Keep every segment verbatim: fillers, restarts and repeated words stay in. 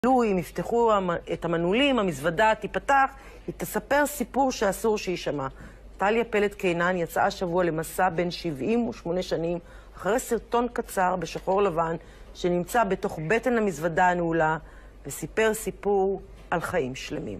אם יפתחו את המנעולים, המזוודה תיפתח, היא תספר סיפור שאסור שישמע. טליה פלד קינן יצאה השבוע למסע בין שבעים ושמונה שנים, אחרי סרטון קצר בשחור לבן, שנמצא בתוך בטן המזוודה הנעולה, וסיפר סיפור על חיים שלמים.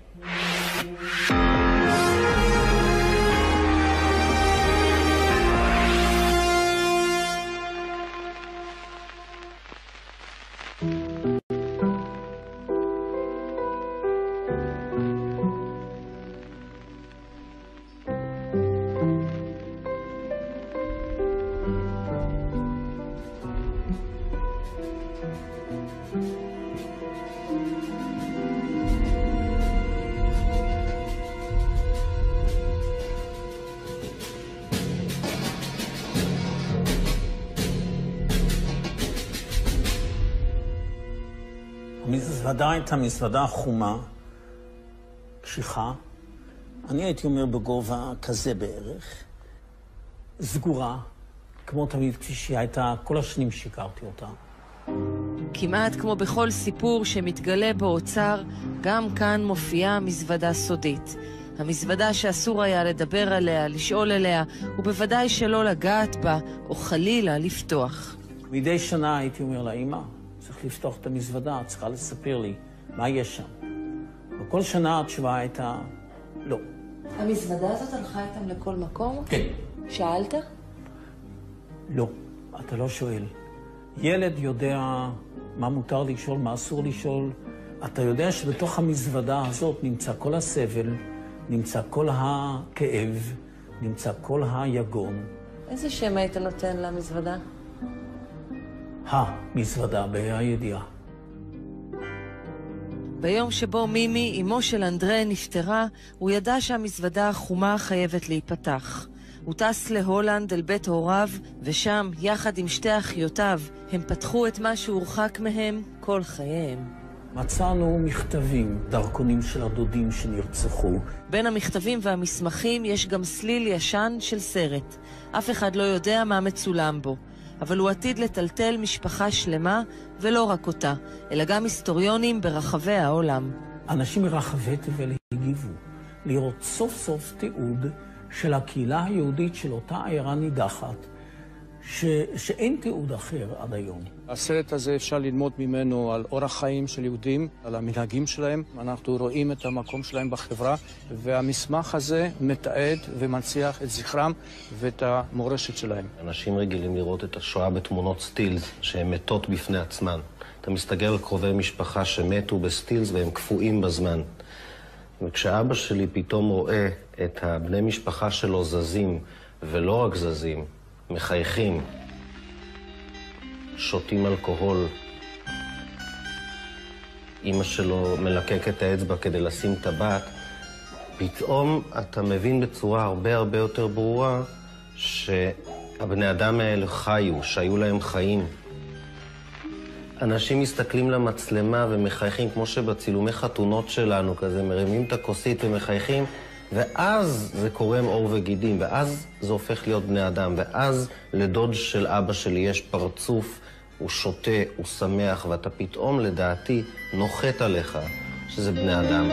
המזוודה הייתה מזוודה חומה, קשיחה, אני הייתי אומר בגובה כזה בערך, סגורה, כמו תמיד כפי שהיא הייתה, כל השנים שיקרתי אותה. כמעט כמו בכל סיפור שמתגלה באוצר, גם כאן מופיעה מזוודה סודית. המזוודה שאסור היה לדבר עליה, לשאול עליה, ובוודאי שלא לגעת בה, או חלילה לפתוח. מדי שנה הייתי אומר לאמא, צריך לפתוח את המזוודה, צריכה לספר לי מה יש שם. וכל שנה התשובה הייתה לא. המזוודה הזאת הלכה איתם לכל מקום? כן. שאלת? לא, אתה לא שואל. ילד יודע מה מותר לשאול, מה אסור לשאול. אתה יודע שבתוך המזוודה הזאת נמצא כל הסבל, נמצא כל הכאב, נמצא כל היגון. איזה שם היית נותן למזוודה? המזוודה, בהידיעה. ביום שבו מימי, אמו של אנדרי, נפטרה, הוא ידע שהמזוודה החומה חייבת להיפתח. הוא טס להולנד אל בית הוריו, ושם, יחד עם שתי אחיותיו, הם פתחו את מה שהורחק מהם כל חייהם. מצאנו מכתבים, דרכונים של הדודים שנרצחו. בין המכתבים והמסמכים יש גם סליל ישן של סרט. אף אחד לא יודע מה מצולם בו. אבל הוא עתיד לטלטל משפחה שלמה, ולא רק אותה, אלא גם היסטוריונים ברחבי העולם. אנשים מרחבי תבל הגיבו לראות סוף סוף תיעוד של הקהילה היהודית של אותה עיירה נידחת, ש... שאין תיעוד אחר עד היום. הסרט הזה אפשר ללמוד ממנו על אורח חיים של יהודים, על המנהגים שלהם. אנחנו רואים את המקום שלהם בחברה, והמסמך הזה מתעד ומנציח את זכרם ואת המורשת שלהם. אנשים רגילים לראות את השואה בתמונות סטילס, שהן מתות בפני עצמן. אתה מסתגר על קרובי משפחה שמתו בסטילס והם קפואים בזמן. וכשאבא שלי פתאום רואה את הבני משפחה שלו זזים, ולא רק זזים, מחייכים, שותים אלכוהול, אמא שלו מלקק את האצבע כדי לשים טבעת, פתאום אתה מבין בצורה הרבה הרבה יותר ברורה שהבני אדם האלה חיו, שהיו להם חיים. אנשים מסתכלים למצלמה ומחייכים כמו שבצילומי חתונות שלנו, כזה מרימים את הכוסית ומחייכים, ואז זה קורם עור וגידים, ואז זה הופך להיות בני אדם, ואז לדוד של אבא שלי יש פרצוף, הוא שותה, הוא שמח, ואתה פתאום לדעתי נוחת עליך שזה בני אדם.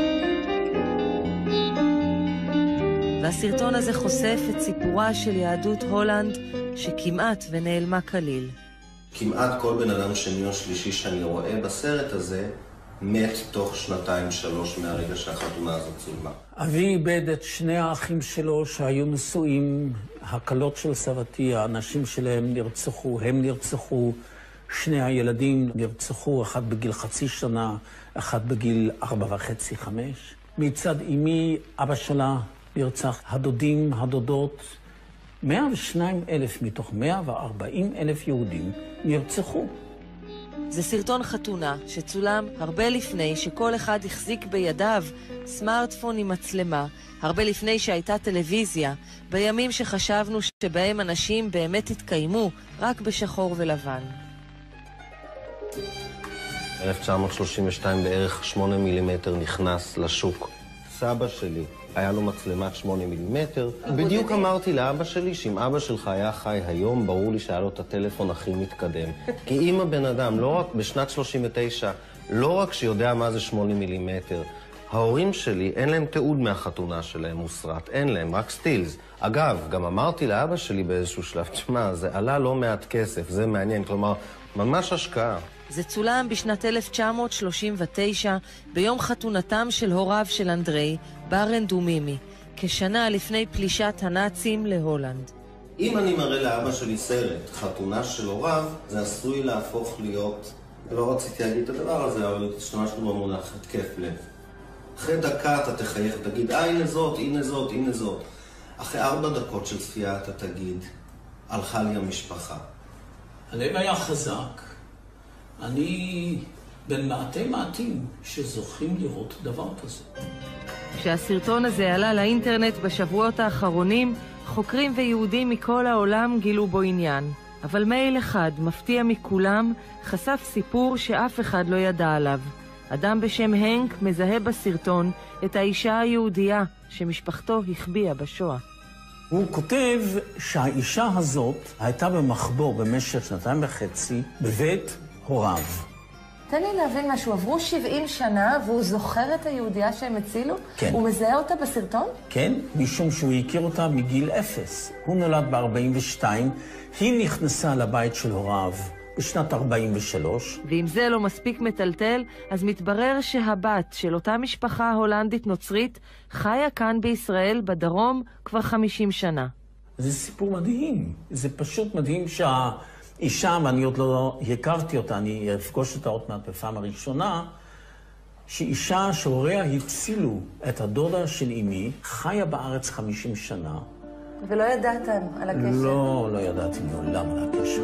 והסרטון הזה חושף את סיפורה של יהדות הולנד, שכמעט ונעלמה כליל. כמעט כל בן אדם שני או שלישי שאני רואה בסרט הזה, מת תוך שנתיים שלוש מהרגע שהחתונה הזאת צולמה. אבי איבד את שני האחים שלו שהיו נשואים, הקלות של סבתי, האנשים שלהם נרצחו, הם נרצחו, שני הילדים נרצחו, אחד בגיל חצי שנה, אחד בגיל ארבע וחצי, חמש. מצד אמי, אבא שלה נרצח, הדודים, הדודות, מאה ושניים אלף מתוך מאה וארבעים אלף יהודים נרצחו. זה סרטון חתונה שצולם הרבה לפני שכל אחד החזיק בידיו סמארטפון עם מצלמה, הרבה לפני שהייתה טלוויזיה, בימים שחשבנו שבהם אנשים באמת התקיימו רק בשחור ולבן. אלף תשע מאות שלושים ושתיים בערך שמונה מילימטר נכנס לשוק. סבא שלי היה לו מצלמת שמונה מילימטר. בדיוק אמרתי לאבא שלי שאם אבא שלך היה חי היום, ברור לי שהיה לו את הטלפון הכי מתקדם. כי אם הבן אדם, לא רק בשנת שלושים ותשע, לא רק שיודע מה זה שמונה מילימטר, ההורים שלי, אין להם תיעוד מהחתונה שלהם מוסרט, אין להם, רק סטילס. אגב, גם אמרתי לאבא שלי באיזשהו שלב, תשמע, זה עלה לא מעט כסף, זה מעניין, כלומר, ממש השקעה. זה צולם בשנת אלף תשע מאות שלושים ותשע, ביום חתונתם של הוריו של אנדרי, ברנד ומימי, כשנה לפני פלישת הנאצים להולנד. אם אני מראה לאבא שלי סרט, חתונה של הוריו, זה עשוי להפוך להיות, לא רציתי להגיד את הדבר הזה, אבל השתמשנו במונח התקף לב. אחרי דקה אתה תחייך, תגיד, אה, הנה זאת, הנה זאת, הנה זאת. אחרי ארבע דקות של צפייה אתה תגיד, הלכה לי המשפחה. הלב היה חזק. אני בין מעטי מעטים שזוכים לראות דבר כזה. כשהסרטון הזה עלה לאינטרנט בשבועות האחרונים, חוקרים ויהודים מכל העולם גילו בו עניין. אבל מייל אחד, מפתיע מכולם, חשף סיפור שאף אחד לא ידע עליו. אדם בשם הנק מזהה בסרטון את האישה היהודייה שמשפחתו החביאה בשואה. הוא כותב שהאישה הזאת הייתה במחבור במשך שנתיים וחצי בבית הוריו. תן לי להבין משהו, עברו שבעים שנה והוא זוכר את היהודייה שהם הצילו? כן. הוא מזהה אותה בסרטון? כן, משום שהוא הכיר אותה מגיל אפס. הוא נולד ב-ארבעים ושתיים, היא נכנסה לבית של הוריו בשנת ארבעים ושלוש. ואם זה לא מספיק מטלטל, אז מתברר שהבת של אותה משפחה הולנדית נוצרית חיה כאן בישראל בדרום כבר חמישים שנה. זה סיפור מדהים. זה פשוט מדהים שהאישה, ואני עוד לא הכרתי אותה, אני אפגוש אותה עוד מעט בפעם הראשונה, שאישה שהוריה הצילו את הדודה של אמי, חיה בארץ חמישים שנה. ולא ידעתם על הקשר? לא, לא ידעתי מעולם על הקשר.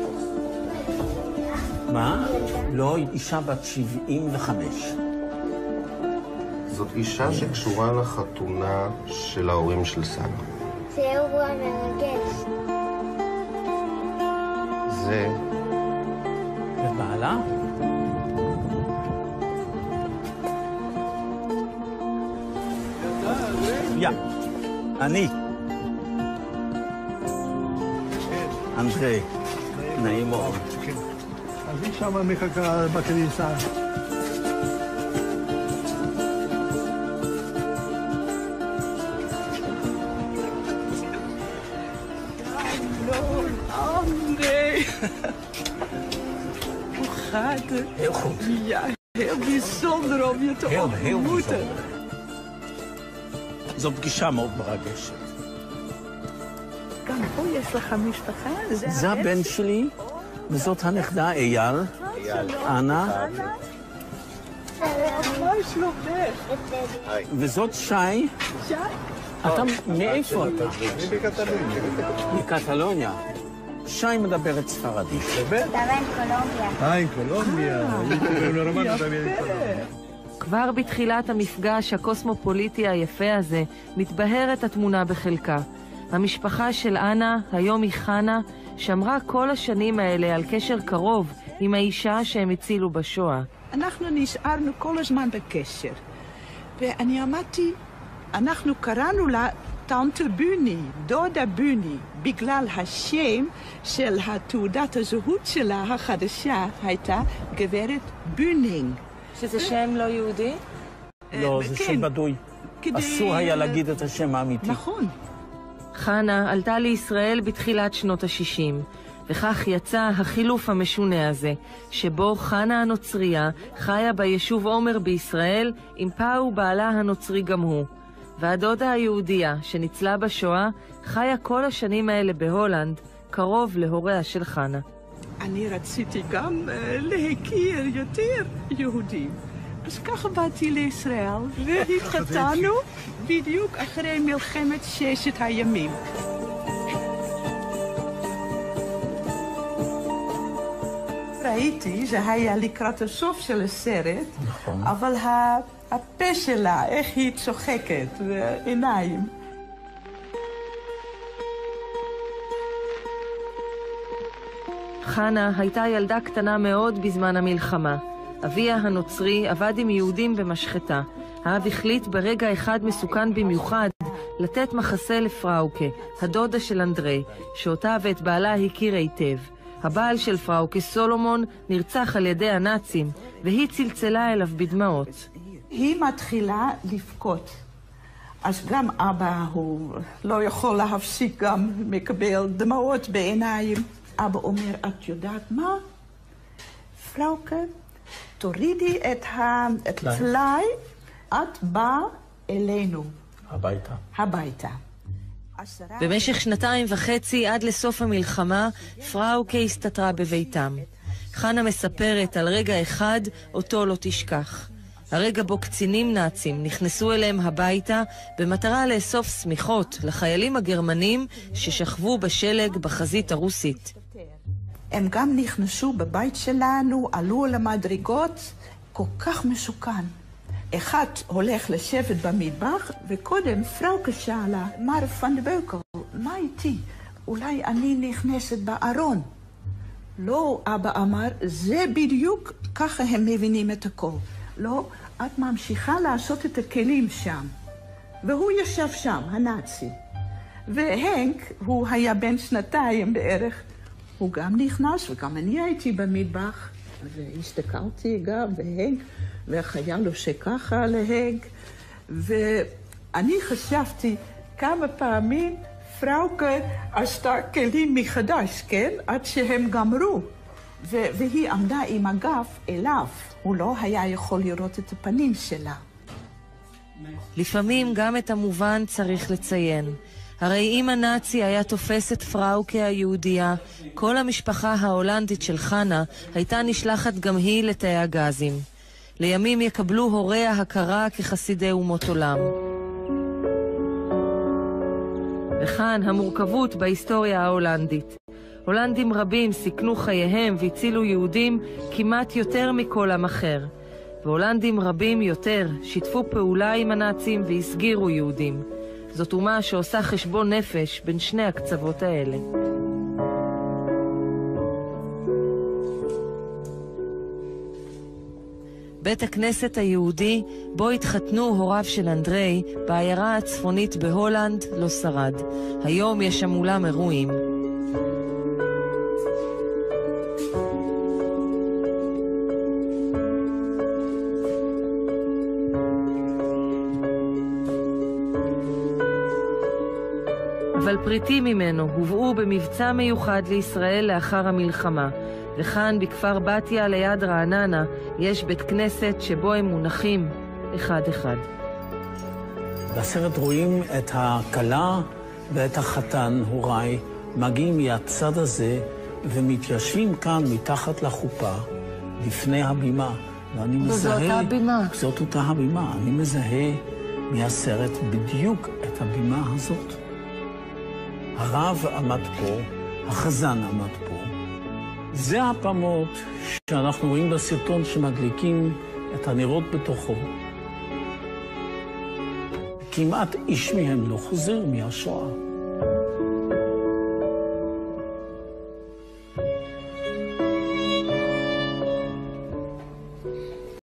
מה? לא, אישה בת שבעים וחמש. זאת אישה שקשורה לחתונה של ההורים של סבא. זה אירוע מרגש. זה... ובעלה? יא, אני. אנדרי, נעים מאוד. אז היא שמה מחכה בכניסה. Hoe gaat het? Heel goed. Ja, heel bijzonder om je te Heel, heel ontmoeten. bijzonder. זו פגישה מאוד מרגשת. גם פה יש לך משפחה? זה הבן שלי, וזאת הנכדה אייל, אנה, מה שלומך? וזאת שי. שי? אתה מאיפה אתה? אני מקטלוניה. מקטלוניה. שי מדברת ספרדית. Estaba en Colombia. אה, en Colombia. Pero hermano también en Colombia. כבר בתחילת המפגש הקוסמופוליטי היפה הזה מתבהרת התמונה בחלקה. המשפחה של אנה, היום היא חנה, שמרה כל השנים האלה על קשר קרוב עם האישה שהם הצילו בשואה. אנחנו נשארנו כל הזמן בקשר. ואני אמרתי, אנחנו קראנו לה טנטה בוני, דודה בוני, בגלל השם של התעודת הזהות שלה החדשה הייתה גברת בונינג. שזה שם לא יהודי? לא, זה שם בדוי. אסור היה להגיד את השם האמיתי. נכון. חנה עלתה לישראל בתחילת שנות ה-שישים, וכך יצא החילוף המשונה הזה, שבו חנה הנוצריה חיה ביישוב עומר בישראל עם פאו בעלה הנוצרי גם הוא. והדודה היהודיה שניצלה בשואה חיה כל השנים האלה בהולנד, קרוב להוריה של חנה. אני רציתי גם uh, להכיר יותר יהודים. אז ככה באתי לישראל והתחתנו בדיוק אחרי מלחמת ששת הימים. ראיתי, זה היה לקראת הסוף של הסרט, נכון. אבל הפה שלה, איך היא צוחקת, ועיניים. חנה הייתה ילדה קטנה מאוד בזמן המלחמה. אביה הנוצרי עבד עם יהודים במשחטה. האב החליט ברגע אחד מסוכן במיוחד לתת מחסה לפראוקה, הדודה של אנדרי, שאותה ואת בעלה הכיר היטב. הבעל של פראוקה סולומון נרצח על ידי הנאצים, והיא צלצלה אליו בדמעות. היא מתחילה לבכות. אז גם אבא הוא לא יכול להפסיק, גם מקבל דמעות בעיניים. אבא אומר, את יודעת מה? פראוקה, תורידי את הטלאי, את באה אלינו. הביתה. הביתה. במשך שנתיים וחצי עד לסוף המלחמה, פראוקה הסתתרה בביתם. חנה מספרת על רגע אחד אותו לא תשכח. הרגע בו קצינים נאצים נכנסו אליהם הביתה במטרה לאסוף סמיכות לחיילים הגרמנים ששכבו בשלג בחזית הרוסית. הם גם נכנסו בבית שלנו, עלו על המדרגות, כל כך מסוכן. אחד הולך לשבת במטבח, וקודם פראוקה שאלה, מר פן דה בוקר, מה איתי? אולי אני נכנסת בארון. לא, אבא אמר, זה בדיוק, ככה הם מבינים את הכל. לא, את ממשיכה לעשות את הכלים שם. והוא ישב שם, הנאצי. והנק, הוא היה בן שנתיים בערך, הוא גם נכנס, וגם אני הייתי במטבח, והסתכלתי גם, והנק, והחייל עושה ככה להנק, ואני חשבתי כמה פעמים פראוקה עשתה כלים מחדש, כן? עד שהם גמרו. ו- והיא עמדה עם הגב אליו, הוא לא היה יכול לראות את הפנים שלה. לפעמים גם את המובן צריך לציין. הרי אם הנאצי היה תופס את פראוקה היהודייה, כל המשפחה ההולנדית של חנה הייתה נשלחת גם היא לתאי הגזים. לימים יקבלו הוריה הכרה כחסידי אומות עולם. וכאן המורכבות בהיסטוריה ההולנדית. הולנדים רבים סיכנו חייהם והצילו יהודים כמעט יותר מכל עם אחר. והולנדים רבים יותר שיתפו פעולה עם הנאצים והסגירו יהודים. זאת אומה שעושה חשבון נפש בין שני הקצוות האלה. בית הכנסת היהודי, בו התחתנו הוריו של אנדרי, בעיירה הצפונית בהולנד, לא שרד. היום יש שם אולם אירועים. אבל פריטים ממנו הובאו במבצע מיוחד לישראל לאחר המלחמה. וכאן בכפר בתיה ליד רעננה יש בית כנסת שבו הם מונחים אחד אחד. בסרט רואים את הכלה ואת החתן, הוריי, מגיעים מהצד הזה ומתיישבים כאן מתחת לחופה, לפני הבימה. ואני מזהה... זאת אותה הבימה. זאת אותה הבימה. אני מזהה מהסרט בדיוק את הבימה הזאת. הרב עמד פה, החזן עמד פה. זה הפעמות שאנחנו רואים בסרטון שמדליקים את הנרות בתוכו. כמעט איש מהם לא חוזר מהשואה.